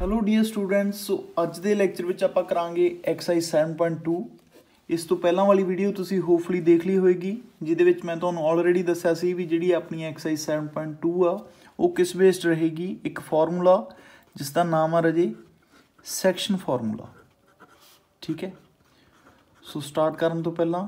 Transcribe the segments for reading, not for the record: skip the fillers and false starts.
Hello dear students. So अज के lecture में आप करांगे एक्सरसाइज 7.2। इस तो पहला वाली वीडियो तुसी होपफुली देख ली होएगी, जिहदे विच मैं तुहानूं ऑलरेडी दस्सिया सी भी जिहड़ी अपनी एक्सरसाइज 7.2 आ वो किस बेस्ड रहेगी। एक फार्मूला जिसका नाम आ रजे सैक्शन फार्मूला। ठीक है, सो स्टार्ट करन तो पहला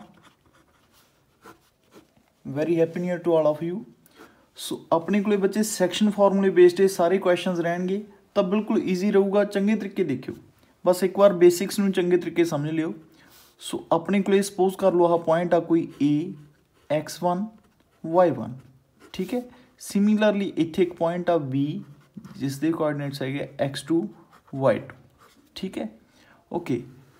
very happy new year to all of you. So अपने को बच्चे सैक्शन फार्मूले बेस्ड सारे क्वेश्चन रहेंगे, तो बिल्कुल ईजी रहूगा। चंगे तरीके देखियो, बस एक बार बेसिक्स नूं चंगे तरीके समझ लियो। सो अपने को सपोज कर लो, आह पॉइंट आ कोई ए x1 y1। ठीक है, सिमिलरली इत्थे एक पॉइंट आ बी जिस दे कोआर्डिनेट्स है x2 y2। ठीक है, ओके।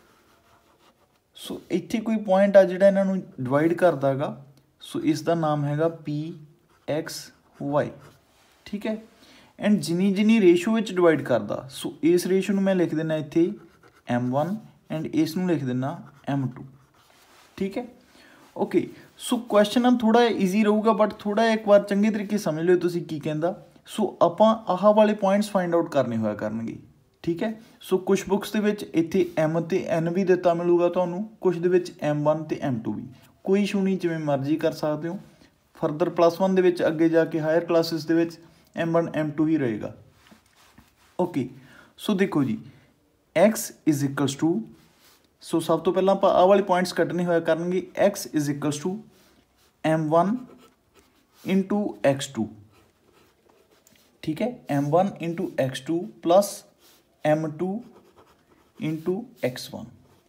सो इत्थे कोई पॉइंट आ जिहड़ा इन्हां नूं डिवाइड करदा हैगा, सो इसका नाम हैगा PXY। ठीक है, एंड जिनी जिनी रेशो विच डिवाइड करदा, सो इस रेशो में मैं लिख देना इत्थे M1 एंड इस नूं लिख देना M2। ठीक है, ओके। सो क्वेश्चन हम थोड़ा ईजी रहूगा, बट थोड़ा एक बार चंगे तरीके समझ लो तुसीं की कहंदा। सो आपां आह वाले पॉइंट्स फाइंड आउट करने होया करनगे। ठीक है, सो कुछ बुक्स दे विच इत्थे M ते N भी दिता मिलूगा तुहानूं, कुछ दे विच M1 ते M2 भी। कोई इशू नहीं, जिवें मर्जी कर सकते हो। फरदर +1 दे विच अगे जाके हायर क्लासिस दे विच M1 M2 ही रहेगा। ओके, सो देखो जी, x is equals to, so सब तो पहला आप आह वाले पॉइंट्स कटने होया करनगे। x is equals to M1 into x2। ठीक है, M1 into x2 plus M2 into x1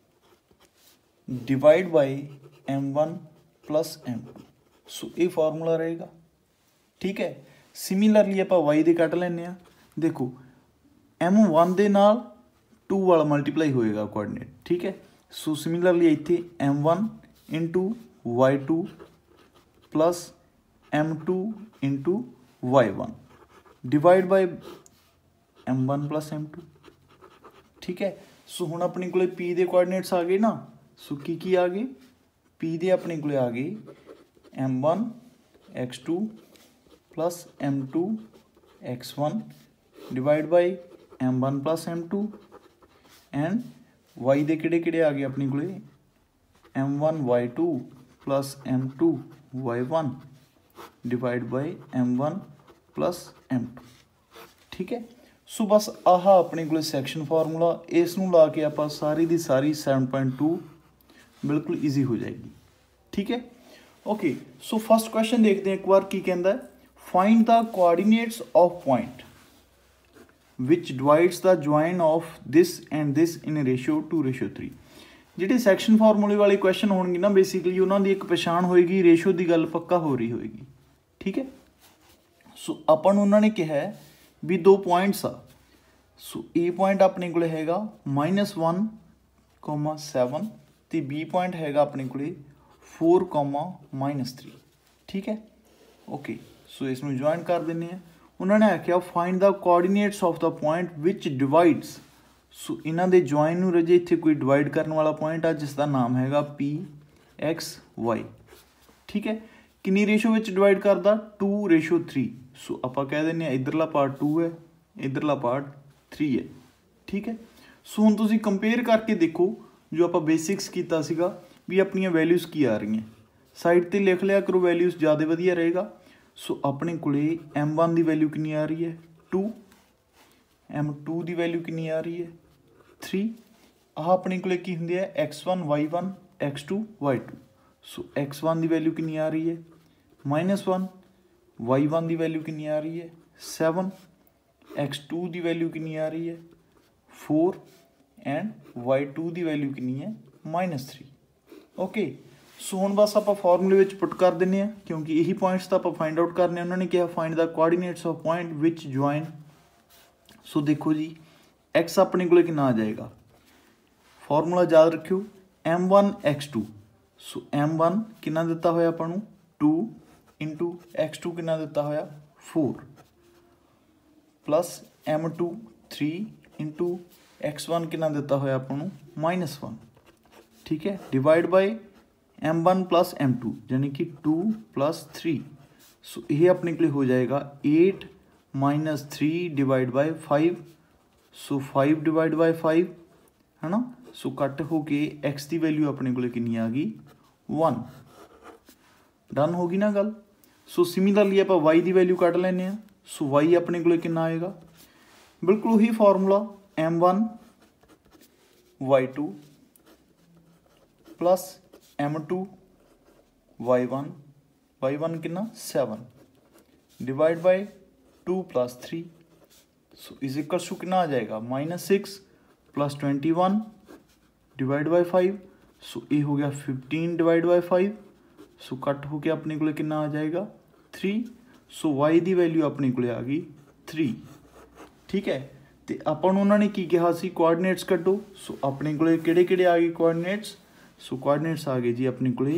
divide by M1 plus M2। So ये फार्मूला रहेगा। ठीक है, सिमिलरली आप वाई दे कट लें। देखो M1 दे नाल 2 वाला मल्टीप्लाई होएगा कोआर्डिनेट। ठीक है, सो सिमिलरली इत्थे M1 into y2 plus M2 into y1 divide by M1 plus M2। ठीक है, सो हुण अपने को P दे कोआर्डिनेट्स आ गए ना। सो की आ गए, P दे अपने को आ गए M1 x2 plus M2 x1 divide by M1 plus M2 and y दे किहड़े आ गए अपने को M1 y2 plus M2 y1 divide by M1 plus M2। ठीक है, सो बस आह अपने को सैक्शन फार्मूला, इस नूं ला के आप सारी दी सारी 7.2 बिल्कुल ईजी हो जाएगी। ठीक है, ओके। सो फर्स्ट क्वेश्चन देखते हैं एक बार की कहता है, find the coordinates of point which divides the join of this and this in ratio 2:3। जिहड़े सैक्शन फार्मूले वाले क्वेश्चन होणगे ना, बेसिकली उन्होंने एक पछाण होएगी, रेशो की गल पक्का हो रही होएगी। ठीक है, सो अपन उन्होंने कहा भी दो पॉइंट्स आ। सो ए पॉइंट अपने को हैगा -1,7 तो बी पॉइंट हैगा अपने को 4,-3। ठीक है, ओके। सो इसमें ज्वाइन कर देने हैं। उन्होंने आख्या find the coordinates of the point which divides. So इन्हों के ज्वाइन नूं रजे इत्थे कोई डिवाइड करने वाला पॉइंट आ जिसका नाम हैगा PXY। ठीक है, किन्नी रेशो विच डिवाइड करदा 2:3। सो आप कह दें इधरला पार्ट 2 है, इधरला पार्ट 3 है। ठीक है, सो हुण तुसीं कंपेयर करके देखो जो आप बेसिक्स कीता सीगा भी अपनी वैल्यूज़ की आ रही हैं। साइड ते लिख लिया करो, वैल्यूज़ ज़्यादा वधिया रहेगा। सो अपने को M1 की वैल्यू कितनी आ रही है 2, M2 की वैल्यू कितनी आ रही है 3। आह अपने को की होंदी है x1 y1 x2 y2। सो x1 की वैल्यू कितनी आ रही है -1, y1 की वैल्यू कितनी आ रही है 7, x2 की वैल्यू कितनी आ रही है 4 एंड y2 की वैल्यू कितनी है -3। ओके, सो हुण बस आप फॉर्मूले विच पुट कर देने हैं, क्योंकि यही पॉइंट्स तो आप फाइंड आउट करने। उन्होंने कहा find the coordinates of point which join. So देखो जी, x अपने को कितना आ जाएगा, फॉर्मूला याद रखियो M1 x2। सो M1 कितना दिता होया आपां नूं 2 इंटू x2 कितना दिता होया 4 प्लस M2 3 इंटू x1 कितना दिता होया आपां नूं -1। ठीक है, divide by M1 plus M2 यानी कि 2 + 3। सो ये अपने के लिए हो जाएगा 8 - 3 divide by 5। So 5 divide by 5 है ना। सो कट हो के एक्स की वैल्यू अपने को कितनी आ गई 1। डन हो गई ना गल। सो सिमिलरली आप वाई की वैल्यू कट लें। सो वाई अपने को कितना आएगा, बिल्कुल उही formula m1 y2 plus m2 y1 y1 कितना 7 divide by 2 plus 3। So is equal to कितना आ जाएगा -6 प्लस 21 डिवाइड बाय 5। सो ये हो गया 15 डिवाइड बाय 5। सो कट हो के अपने को कितना आ जाएगा 3। सो y की वैल्यू अपने को आ गई 3। ठीक है, तो अपन उन्होंने की कहा सी कोआर्डिनेट्स कटो। सो अपने को किहड़े आ गए कोआर्डिनेट्स। सो कोआर्डिनेट्स आ गए जी अपने को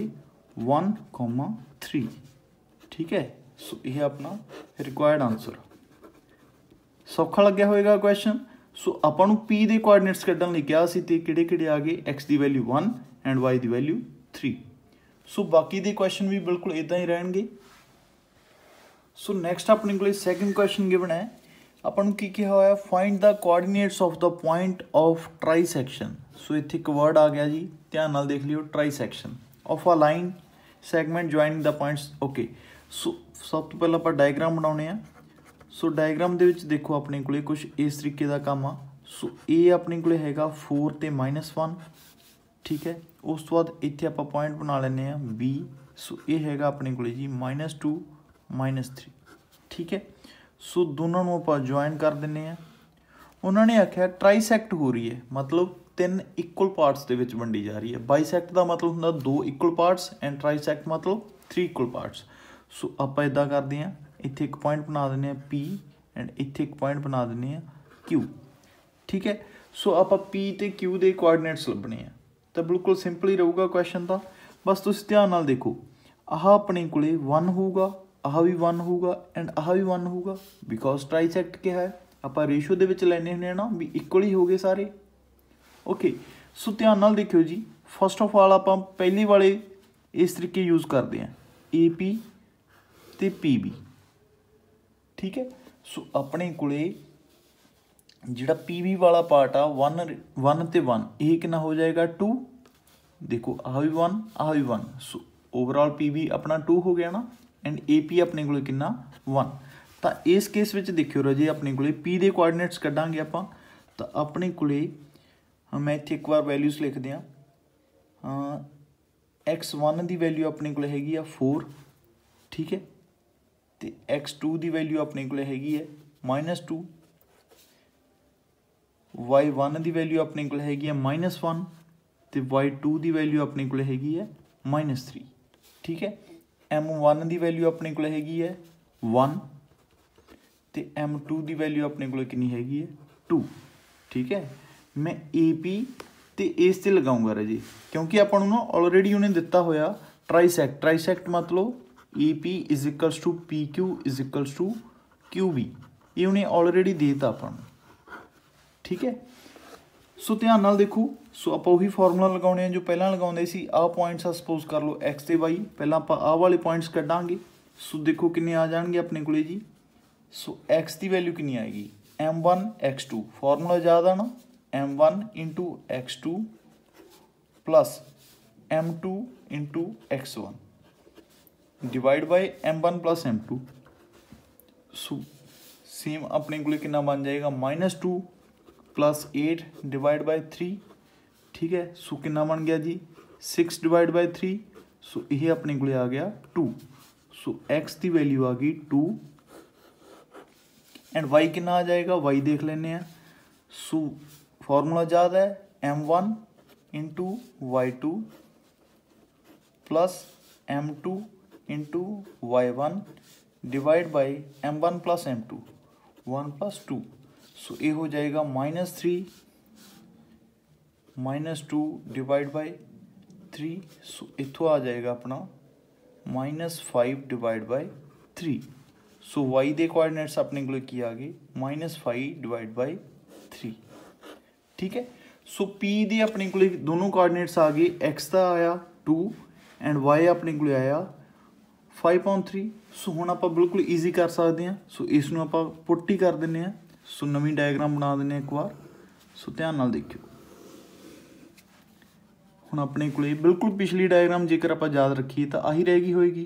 1,3। ठीक है, सो यह अपना रिक्वायर्ड आंसर। सौखा लग्या होएगा क्वेश्चन। सो अपन पी के कोआर्डिनेट्स कड्ढण लई कहा सी ते किहड़े आ गए, एक्स की वैल्यू 1 एंड वाई की वैल्यू 3। सो बाकी दे क्वेश्चन भी बिल्कुल इदां ही रहणगे। सो नैक्सट अपने को सैकेंड क्वेश्चन गिवन है। अपन की कहा होया find the coordinates of the point of trisection. So इत्थे एक वर्ड आ गया जी, ध्यान नाल देख लियो, trisection of a line segment joining the points. Okay, so सब तो पहले आप डायग्राम बनाने हैं। सो डायग्राम दे विच देखो अपने को कुछ इस तरीके का काम आ। सो ए अपने को हैगा 4 ते -1। ठीक है, उस तो बाद इत्थे आप पॉइंट बना लेने बी। सो ये हैगा अपने को जी -2 -3। ठीक है, सो दोनों को आप ज्वाइन कर दें। उन्होंने आख्या ट्राईसैक्ट हो रही है, मतलब 3 इक्वल पार्ट्स के विच वंडी जा रही है। बाईसैक्ट का मतलब होंगे 2 इक्वल पार्ट्स एंड ट्राईसैक्ट मतलब 3 इक्वल पार्ट्स। सो आप इदा करते हैं, इत्थे एक पॉइंट बना दें पी एंड इत्थे एक पॉइंट बना दें क्यू। ठीक है, सो आप पी ते क्यू के कोआर्डिनेट्स लभने हैं, तो बिल्कुल सिंपल ही रहूगा क्वेश्चन का। बस तुम ध्यान नाल देखो, आह अपने को 1 होगा, आह भी 1 होगा एंड आह भी 1 होगा, बिकॉज ट्राईसैक्ट क्या है आप रेशो दे विच लैने हुंदे ना भी इक्वल ही हो गए सारे। ओके, सो ध्यान नाल देखियो जी, फस्ट ऑफ ऑल आप पहली वाले इस तरीके यूज़ करते हैं ए पी ते पी बी। ठीक है, सो अपने को जिहड़ा पी बी वाला पार्ट आ 1 ते 1 ये कितना हो जाएगा 2। देखो आह भी 1 आह भी 1। सो ओवरऑल पी बी अपना 2 हो गया ना एंड ए पी अपने को कितना 1। तो इस केस में देखियो राजे अपने को पी के कोआर्डिनेट्स कड्डांगे आप, तो अपने को मैं इत्थे एक बार वैल्यूज़ लिख दियाँ। x1 की वैल्यू अपने को हैगी 4। ठीक है, तो x2 की वैल्यू अपने को हैगी है -2। y1 की वैल्यू अपने को हैगी -1 तो y2 की वैल्यू अपने को हैगी है -3। ठीक है, m1 की वैल्यू अपने को हैगी है 1 तो m2 की वैल्यू अपने को कितनी हैगी है 2। ठीक है, मैं ए पी तो इस ते लगाऊंगा राजी, क्योंकि अपन ना ऑलरेडी उन्हें दिता होया ट्राईसैक्ट। ट्राईसैक्ट मतलब A P is equals to P Q is equals to Q B, ये उन्हें ऑलरेडी देता अपन। ठीक है, सो ध्यान नाल देखो, सो आप वही फॉर्मूला लगाने जो पहला लगाते सी। आ पॉइंट्स आ सपोज कर लो एक्स ते वाई, पहला आप आ वाले पॉइंट्स कड्डांगे। सो देखो किन्ने आ जाएंगे अपने को जी। सो एक्स की वैल्यू कितनी आएगी m1 x2, फॉर्मूला याद आ ना, m1 into x2 plus m2 into x1 divide by m1 plus m2। So same अपने को कितना बन जाएगा -2 प्लस 8 डिवाइड बाई 3। ठीक है, सो कितना बन गया जी 6 डिवाइड बाई 3। सो यह अपने को आ गया 2। सो x की वैल्यू आ गई 2 एंड y कितना आ जाएगा, y देख लेने हैं। सो फॉर्मूला याद है m1 into y2 plus m2 into y1 divide by m1 plus m2 1 plus 2। So ये हो जाएगा -3 -2 डिवाइड बाई 3। सो इथों आ जाएगा अपना -5 डिवाइड बाई 3। सो y के कोआर्डिनेट्स अपने को की आ गए -5 डिवाइड बाई 3। ठीक है, सो p दे अपने को दोनों कोआर्डिनेट्स आ गए, x का आया 2 एंड y अपने को आया 5/3। सो हुण आप बिल्कुल ईजी कर सकते हैं। सो इसनों आप पुट ही कर दें। सो नवीं डायग्राम बना देने एक बार। सो ध्यान नाल देखियो, हुण अपने कोले बिल्कुल पिछली डायग्राम जेकर आपां याद रखीए तो आही रह गई होएगी।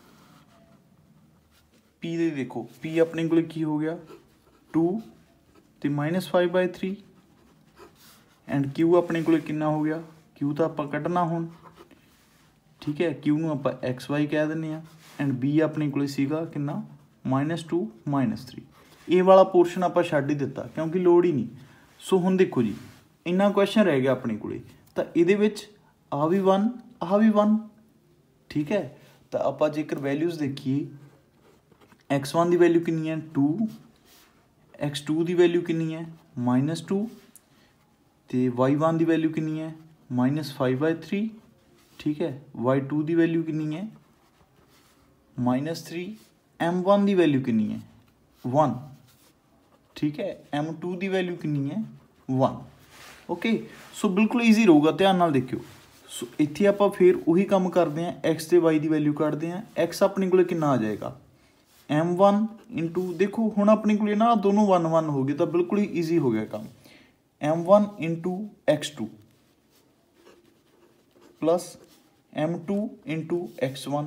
पी दे देखो, पी अपने कोले की हो गया 2 ते -5/3 एंड क्यू अपने कोले कितना हो गया, क्यू तो आपां कढना हुण, ठीक है। क्यू नूं आपां XY कह दिंदे आ एंड बी अपने कोले सीगा कितना -2 -3। ये वाला पोर्शन आपां छड्ड ही दिता क्योंकि लोड़ ही नहीं। सो हुण देखो जी, इन्ना क्वेश्चन रह गया अपने कोले, तो इहदे विच आ भी 1 आ भी 1, ठीक है। तो आपां जेकर वैल्यूज़ देखिए, x1 की वैल्यू कितनी है 2, x2 की वैल्यू कितनी है -2 तो y1 की वैल्यू कितनी है -5/3, ठीक है। y2 की वैल्यू कितनी है -3, m1 की वैल्यू कितनी है 1, ठीक है। m2 की वैल्यू कितनी है 1। ओके, सो बिल्कुल ईजी रहूगा, ध्यान नाल देखियो। सो इत्थे आपां फिर उही काम करते हैं, x ते y की वैल्यू कढ़ते हैं। x अपने कोले कितना आ जाएगा m1 इंटू, देखो हुण अपने कोले ना दोनों 1 1 हो गए, तो बिल्कुल ही ईजी हो गया काम। m1 into x2 plus m2 into x1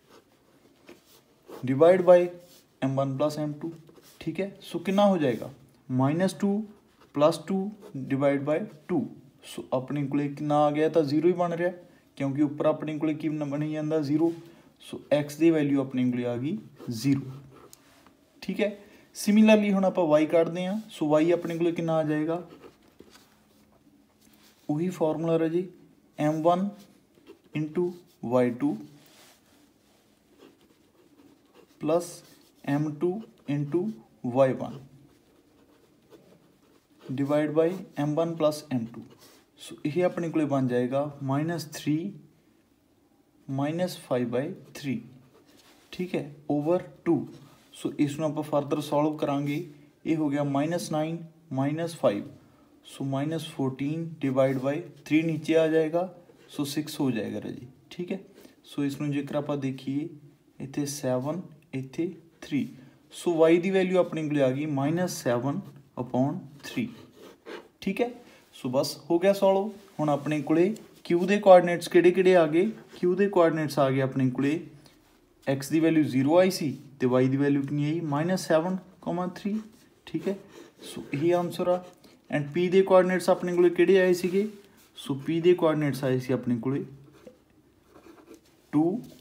divide by m1 plus m2, ठीक है। सो कितना हो जाएगा -2 प्लस 2 डिवाइड बाय 2। सो अपने कोले कितना आ गया, तो 0 ही बन रहा क्योंकि उपर अपने कोले की बनी जाता 0। सो x की वैल्यू अपने कोले आ गई 0, ठीक है। सिमिलरली हुण आपां y कढ़दे हैं। सो y अपने कोले कितना आ जाएगा, वही फॉर्मूला है जी, m1 into y2 plus m2 into y1 divide by m1 plus m2। So यही अपने को बन जाएगा -3 -5/3, ठीक है, ओवर 2। सो इसमें आप फर्दर सॉल्व करांगे, ये हो गया -9 -5, सो -14 डिवाइड बाई 3 नीचे आ जाएगा, सो 6 हो जाएगा जी, ठीक है। सो इसमें जेकर आप देखिए इतने 7 इतने 3, सो y की वैल्यू अपने को आ गई -7/3, ठीक है। सो बस हो गया सॉल्व। हुण अपने को क्यू के कोआर्डिनेट्स किहड़े आ गए, क्यू के कोआर्डिनेट्स आ गए अपने को x की वैल्यू 0 आई सी तो y की वैल्यू कितनी आई -7,3, ठीक है। सो यही आंसर आ। एंड p के कोआर्डिनेट्स अपने को किहड़े आए सीगे, सो p के कोआर्डिनेट्स आए सी अपने को 2,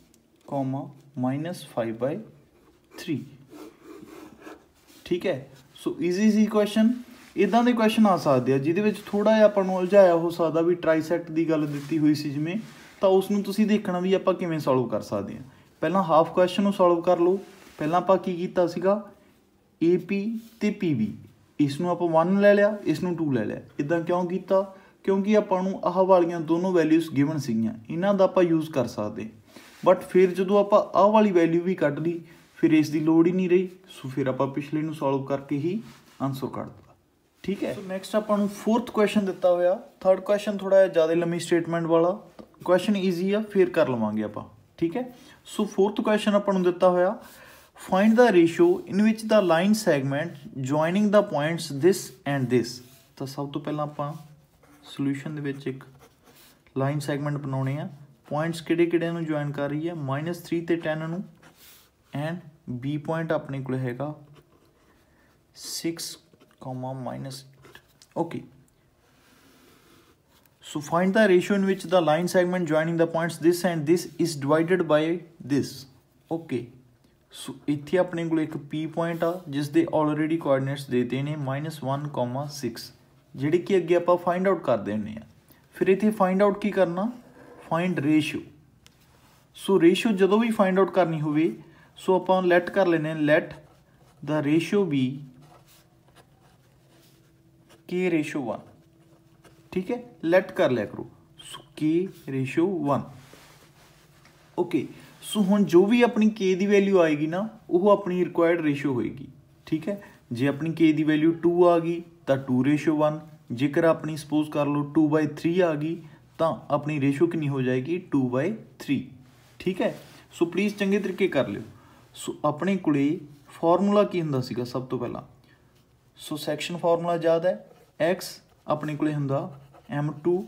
-5/3, ठीक है। सो ईजी सी क्वेश्चन। इदां दे क्वेश्चन आ सकते हैं जिहदे विच थोड़ा जिहा आपां नूं उलझाया हो सकदा, भी ट्राईसैक्ट की गल दित्ती हुई सी जिवें, तो उसनूं तुसीं देखना भी आपां किवें सॉल्व कर सकते हैं। पहलां हाफ क्वेश्चन नूं सॉल्व कर लो। पहलां आपां की कीता सीगा, AP ते PB, इसनूं आपां 1 ले लिया, इसनूं 2 ले लिया। इदां क्यों कीता, क्योंकि आपां नूं आह वालीआं दोनों वैल्यूज़ गिवन सीगीआं, इन्हां दा आपां यूज़ कर सकते। बट फिर जदों आपां आह वाली वैल्यू भी कढ लई, फिर इसकी लोड़ ही नहीं रही। सो फिर आपां पिछले नूं सॉल्व करके ही आंसर कढ दिता, ठीक है। नैक्सट आपां नूं 4th क्वेश्चन दिता होया। 3rd क्वेश्चन थोड़ा ज़्यादा लंबी स्टेटमेंट वाला, क्वेश्चन ईजी आ, फिर कर लवांगे आपां, ठीक है। सो 4th क्वेश्चन आपां नूं दिता होया, find the ratio in which the line segment joining the points this and this. तो सब तो पहला आपां सोल्यूशन दे विच एक लाइन सैगमेंट बनाने आ। पॉइंट्स किहड़े नूं जॉइन कर रही है, -3 ते 10 नूं, एंड B पॉइंट अपने को हैगा 6, -8। Okay, so find the ratio in which the line segment joining the points this and this is divided by this. Okay, so इत्थे अपने को एक P पॉइंट आ जिसके ऑलरेडी कोआर्डिनेट्स देते हैं -1, 6, जिहड़े कि अगे आप फाइंड आउट कर देने। फिर इत्थे फाइंड आउट की करना, फाइंड रेशियो। सो रेशियो जदों भी फाइंड आउट करनी होवे, सो आप लैट कर लेने, light the ratio B K/1, ठीक है, लैट कर लिया करो। सो K/1। ओके, सो हुण जो भी अपनी K की वैल्यू आएगी ना, वो अपनी रिक्वायर्ड रेशियो होएगी, ठीक है। जे अपनी K की वैल्यू 2 आ गई तो 2/1, जेकर अपनी सपोज कर लो 2/3 आ गई तो अपनी रेशियो कितनी हो जाएगी 2/3, ठीक है। सो प्लीज़ चंगे तरीके कर लियो। सो अपने कोले फॉर्मूला की हुंदा सीगा, सब तो पहला सो सैक्शन फार्मूला याद है, x अपने कोले हुंदा m2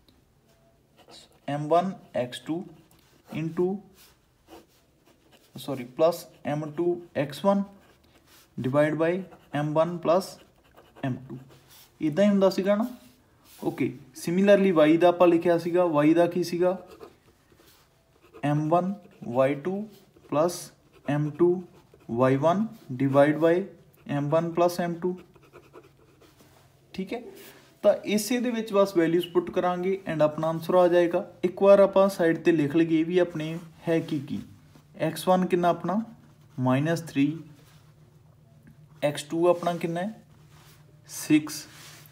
m1 x2 into sorry plus m2 x1 divide by m1 plus m2 इदां ही हुंदा सीगा ना। ओके सिमिलरली y दा आपां लिखिया सीगा, y दा की सीगा m1 y2 plus m2 y1 divide by m1 plus m2। ठीक है, तो इसे दे विच बस वैल्यूज पुट करांगे एंड अपना आंसर आ जाएगा। एक बार आप साइड ते लिख लईए भी अपने है की x1 कितना अपना -3, x2 अपना कितना है 6,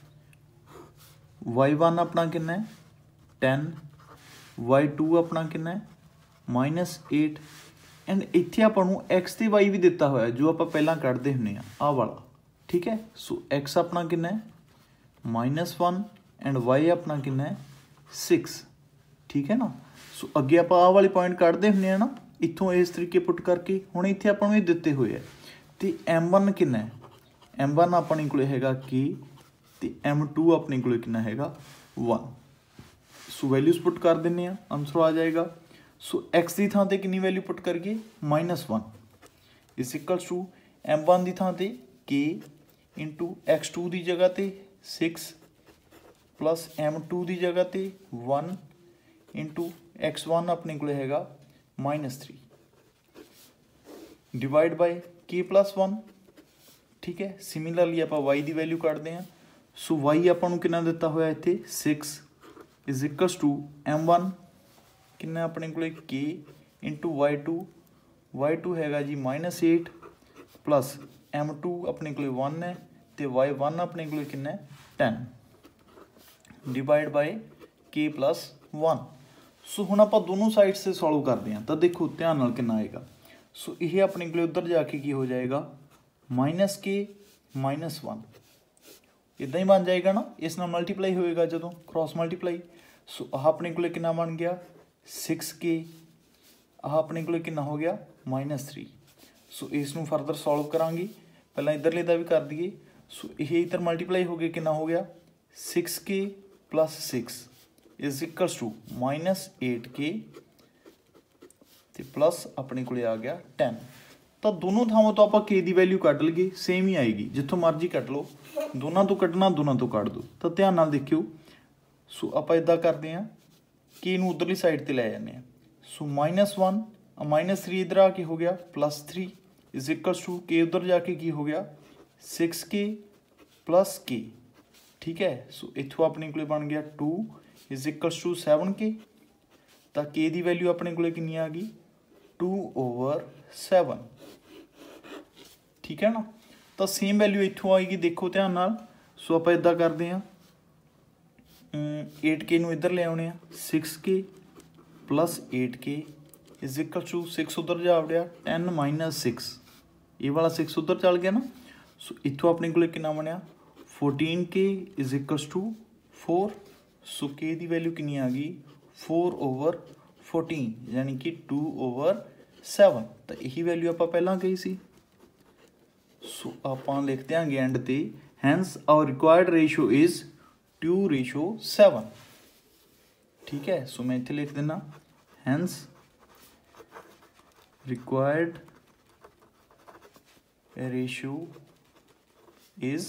y1 अपना कितना है 10, y2 अपना कितना है -8 एंड इत्थे आपां नूं x ते y भी दिता होया जो आपां पहलां कढदे हुंदे आ वाला। ठीक है, सो x अपना कितना है -1 एंड y अपना कितना है 6। ठीक है ना, सो अगे आपां आ वाली पॉइंट कढदे हुंदे आ ना इत्थों इस तरीके पुट करके। हुण इत्थे आपां नूं दिते होए है ते m1 कितना है, m1 अपने कोले हैगा k ते m2 अपने कोले कितना हैगा 1। सो वैल्यूज पुट कर दिंदे आ, आंसर आ जाएगा। सो x की थां ते कितनी वैल्यू पुट करके -1 इज इक्वल्स टू m1 की थां ते k इंटू x2 की जगह ते 6 प्लस m2 की जगह ते 1 इंटू x1 अपने को हैगा -3 डिवाइड बाय k प्लस 1। ठीक है, सिमिलरली आप y की वैल्यू कटते हैं। सो y आपको कितना दिता होया इत्थे 6 इज इक्वल्स टू m1 कितना अपने को k इंटू y2 हैगा जी -8 प्लस m2 अपने को 1 है तो y1 अपने को कितना 10 divide by k plus 1। So हुण आपां दोनों साइड से सॉल्व करते हैं तो देखो ध्यान नाल कितना आएगा। सो ये अपने को उधर जाके की हो जाएगा -k -1 इदां ही बन जाएगा ना, इस नाल मल्टीप्लाई होएगा जदों क्रॉस मल्टीप्लाई। सो आह अपने को कितना बन गया 6k, आह अपने को कितना हो गया -3। सो इसनूं फरदर सॉल्व करांगे, पहला इधरले दा भी कर दिए। सो ये इधर मल्टीप्लाई हो गया कितना हो गया 6k plus 6 is equals to -8k ते प्लस अपने को आ गया 10। तो दोनों थावों तो आप k की वैल्यू कट लईए सेम ही आएगी, जितों मर्जी कट लो, दोनों तो कटना दोनों तो कट दो। तो ध्यान नाल देखियो। सो आप इदां करते हैं k नूं उधरली साइड ते लै जाने। सो -1 -3 इधर आके हो गया +3 इज इक्वल्स टू k उधर जाके की हो गया 6k प्लस k। ठीक है, सो इत्थों अपने को बन गया 2 इज इक्वल्स टू 7k। तो k की वैल्यू अपने को कितनी आ गई 2/7। ठीक है ना, तो सेम वैल्यू इत्थों आएगी, देखो ध्यान नाल। सो आप इदां करते हैं 8k नूं इधर ले आउने 6k plus 8k is equal to 6 उधर जा वड़िया 10 - 6 ये वाला 6 उधर चल गया ना। सो इत्थों अपने को कितना बनया 14k is equals to 4। So k की वैल्यू कितनी आ गई 4/14 यानी कि 2/7। तो यही वैल्यू आप पहला कही सी। सो आप लिख देंगे एंड ते hence our required ratio is 2:7। ठीक है, सो मैं इत्थे लिख देना hence required ratio is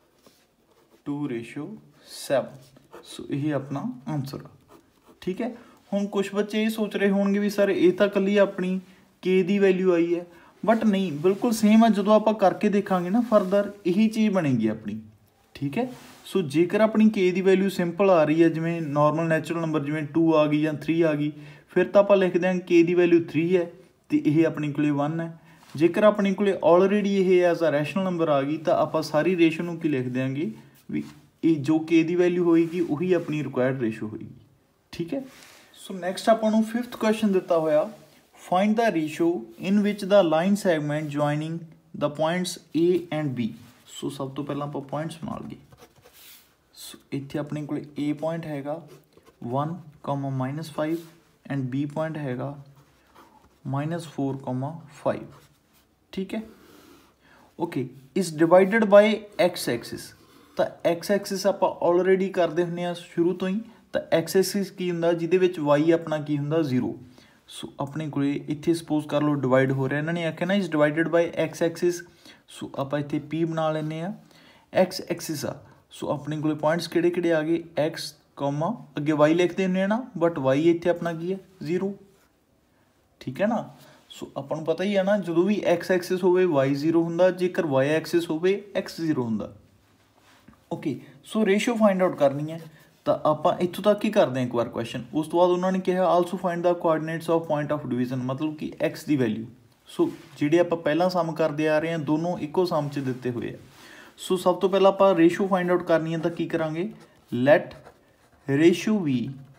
2:7। So यही अपना आंसर। ठीक है, हुण कुछ बच्चे ये सोच रहे होंगे भी सर ये तो कली अपनी के की वैल्यू आई है, बट नहीं बिल्कुल सेम है। जो आप करके देखांगे ना फरदर यही चीज़ बनेगी अपनी। ठीक है, सो जेकर अपनी के की वैल्यू सिंपल आ रही है जिमें नॉर्मल नैचुरल नंबर जिमें 2 आ गई या 3 आ गई, फिर तो आप लिख देंगे के की वैल्यू 3 है तो यह अपने को 1 है। जेकर अपने को ऑलरेडी ये एज अ रैशनल नंबर आ गई तो आप सारी रेशो नूं की लिख देंगे भी जो के की वैल्यू होएगी वही अपनी रिक्वायर्ड रेशो होएगी। ठीक है, सो नैक्सट आपको 5th क्वेश्चन दिता होया find the ratio in which the line segment joining the points A and B। So सब तो पहला आप पॉइंट्स बना लईए। सो इत्थे अपने को A पॉइंट हैगा 1, -5 एंड B पॉइंट हैगा -4, 5। ठीक है, okay is divided by x axis. ਤਾਂ एक्स एक्सिस ਆਪਾਂ ਆਲਰੇਡੀ ਕਰਦੇ ਹੁੰਦੇ ਆ ਸ਼ੁਰੂ ਤੋਂ ਹੀ। ਤਾਂ एक्स एक्सिस ਕੀ ਹੁੰਦਾ ਜਿਹਦੇ ਵਿੱਚ y ਆਪਣਾ ਕੀ ਹੁੰਦਾ 0। ਸੋ ਆਪਣੇ ਕੋਲੇ ਇੱਥੇ ਸਪੋਜ਼ ਕਰ ਲਓ ਡਿਵਾਈਡ ਹੋ ਰਿਹਾ, ਇਹਨਾਂ ਨੇ ਆਖਿਆ ਨਾ is divided by x axis. So ਆਪਾਂ ਇੱਥੇ p ਬਣਾ ਲੈਂਦੇ ਆ। एक्स एक्सिस ਆ ਸੋ ਆਪਣੇ ਕੋਲੇ ਪੁਆਇੰਟਸ ਕਿਹੜੇ ਕਿਹੜੇ ਆ ਗਏ x, ਅੱਗੇ y ਲਿਖਦੇ ਹੁੰਦੇ ਆ ਨਾ, ਬਟ y ਇੱਥੇ ਆਪਣਾ ਕੀ ਹੈ 0। ਠੀਕ ਹੈ ਨਾ। ਸੋ ਆਪਾਂ ਨੂੰ ਪਤਾ ਹੀ ਹੈ ਨਾ ਜਦੋਂ ਵੀ x ਐਕਸਿਸ ਹੋਵੇ y 0 ਹੁੰਦਾ, ਜੇਕਰ y ਐਕਸਿਸ ਹੋਵੇ x 0 ਹੁੰਦਾ। Okay so ratio find out ਕਰਨੀ ਹੈ ਤਾਂ ਆਪਾਂ ਇੱਥੋਂ ਤੱਕ ਹੀ ਕਰਦੇ ਹਾਂ ਇੱਕ ਵਾਰ ਕੁਐਸਚਨ। ਉਸ ਤੋਂ ਬਾਅਦ ਉਹਨਾਂ ਨੇ ਕਿਹਾ also find the coordinates of point of division, ਮਤਲਬ ਕਿ x ਦੀ ਵੈਲਿਊ। ਸੋ ਜਿਹੜੇ ਆਪਾਂ ਪਹਿਲਾਂ ਸਮ ਕਰਦੇ ਆ ਰਹੇ ਹਾਂ ਦੋਨੋਂ ਇੱਕੋ ਸਮ 'ਚ ਦਿੱਤੇ ਹੋਏ ਆ। ਸੋ ਸਭ ਤੋਂ ਪਹਿਲਾਂ ਆਪਾਂ ਰੇਸ਼ੀਓ ਫਾਈਂਡ ਆਊਟ ਕਰਨੀ ਹੈ ਤਾਂ ਕੀ ਕਰਾਂਗੇ, ਲੈਟ ਰੇਸ਼ੀਓ ਵੀ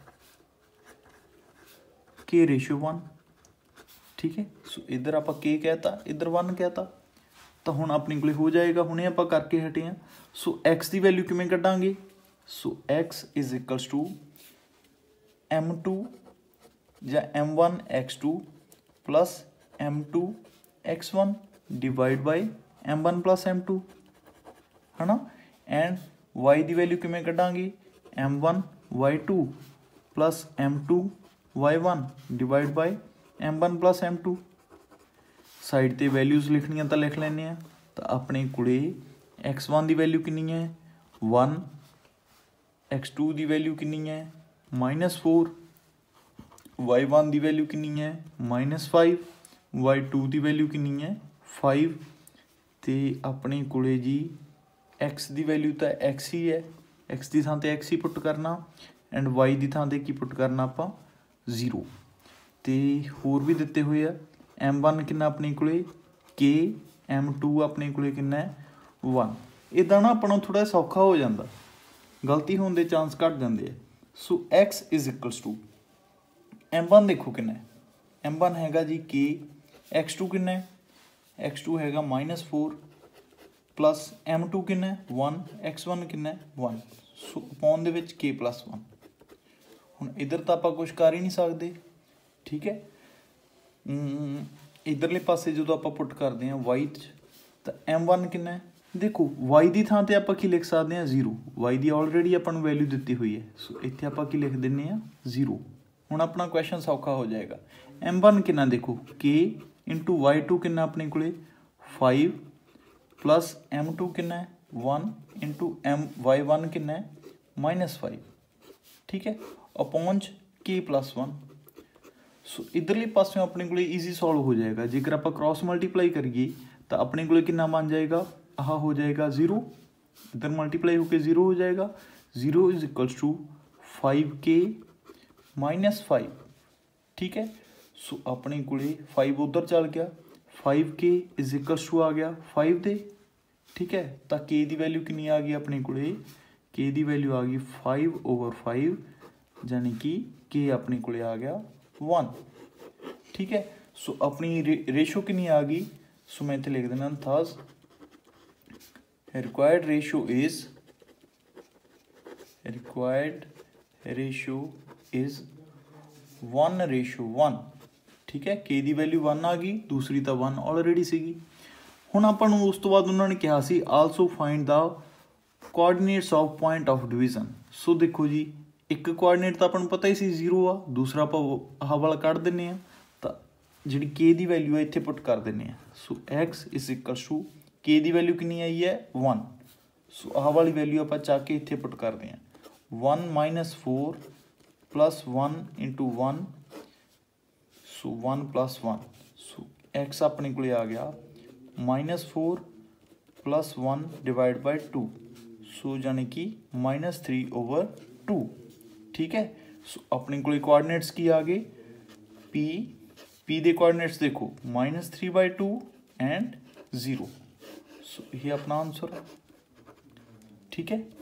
k ਰੇਸ਼ੀਓ 1। ठीक है सो इधर आप k कहता, इधर 1 कहता, तो हुण अपने कोल हो जाएगा। हुणे आप करके हटे हैं। सो x की वैल्यू किवें कड्डांगे, so x is equals to m2 या m1 x2 plus m2 x1 divide by m1 plus m2 है ना। एंड y की वैल्यू किवें कड्डांगे, m1 y2 plus m2 y1 divide by m1 plus m2। Side ते values लिखनियां तो लिख लैने आ। तो अपने कोले x1 की वैल्यू कितनी है 1, x2 की वैल्यू कितनी है -4, y1 की वैल्यू कितनी है -5, y2 की वैल्यू कितनी है 5। तो अपने कोले जी x की वैल्यू तो x ही है, x की थां ते x ही पुट करना एंड y की थां ते की पुट करना आपां 0। तो होर भी दिते हुए आ m1 कितना अपने कोले k, m2 अपने कोले कितना है 1। इदा ना अपना थोड़ा सौखा हो जाता, गलती होने के चांस घट जाते हैं। So x is equals to m1 देखो कितना है, m1 हैगा जी k, x2 कितना है, x2 हैगा -4 प्लस m2 कितना है 1, x1 कितना है 1। सो अपॉन दे विच k प्लस 1। हुण इधर तो आप कुछ कर ही नहीं सकते। ठीक है इधरले पासे जो आप पुट करते हैं वाई तो m1 कितना है, देखो y की थां ते आप की लिख सकते हैं 0, y की ऑलरेडी अपन वैल्यू दी हुई है। सो इत्थे आप की लिख दें 0। हुण अपना क्वेश्चन सौखा हो जाएगा। m1 कितना देखो k इंटू y2 कितना अपने को 5 प्लस m2 कितना है 1 इंटू y1 कितना है -5। ठीक है अपॉन k प्लस 1। सो इधरले पासों अपने को ईजी सॉल्व हो जाएगा। जेकर आप क्रॉस मल्टीप्लाई करिए तो अपने को कितना बन जाएगा, आह हो जाएगा 0, इधर मल्टीप्लाई होकर 0 हो जाएगा। 0 इज इक्वल्स टू 5k -5। ठीक है सो अपने को 5 उधर चल गया, 5k इज इक्वल्स टू आ गया 5 दे। ठीक है तो k की वैल्यू कितनी आ गई अपने को, k की वैल्यू आ गई 5/5, यानी कि k अपने को आ गया 1। ठीक है सो अपनी रेशो कितनी आ गई, सो मैं इतने लिख देना थस रिक्वायर्ड रेशो इज 1:1। ठीक है k की वैल्यू 1 आ गई, दूसरी तो 1 ऑलरेडी सीगी। हुण आपां नूं उस तो बाद उन्होंने कहा सी also find the coordinates of point of division. So देखो जी एक कोआर्डीनेट तो अपन पता ही सी 0 आ, दूसरा आप आह वाला कढ़ देने आ तो जी k की वैल्यू है इत्थे पुट कर देने आ। So x is equals to k की वैल्यू कितनी आई है 1। सो आह वाली वैल्यू आप चाह के इत्थे पुट करते हैं 1 - 4 plus 1 into 1, so 1 plus 1। So x अपने को आ गया -4 प्लस 1 डिवाइड बाय 2, सो यानी कि -3/2। ठीक है सो अपने को कोआर्डिनेट्स की आ गए p दे कोआर्डिनेट्स देखो -3/2 एंड 0। सो ये अपना आंसर है। ठीक है।